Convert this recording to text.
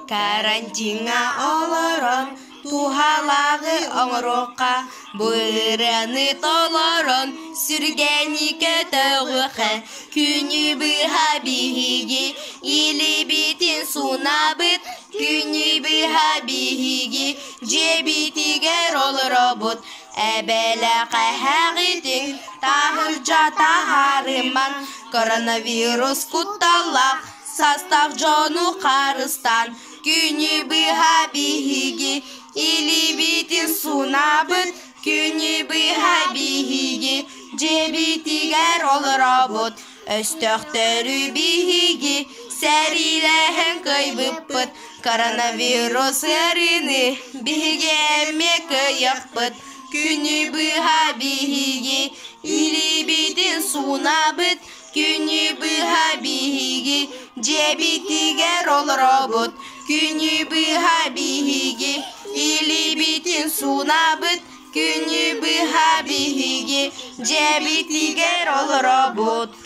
Karantinga oloron, tuhalagı oңroqa, bırını toloron, sürgeni kötüğüqe, күні быха бихиги, или битин сунабыт, күні быха бихиги, жебитигер ол робот, әбәлі қәхәғитин, тағыр жата харыман, коронавирус кутталақ, састақ жону қарыстан, күні быха бихиги, или битин сунабыт, күні быха бихиги, жебитигер ол робот, өстөқтөрү бихиги, сәриләһен көйбіппіт, коронавирус әріні бихиге әмме көйіқпіт, күні быха бихиги, или битин сунабыт, күні быха бихиги, жебитигер ол робот, күні быха бихиги, или битин сунабыт, күні быха бихиги, жебитигер ол робот.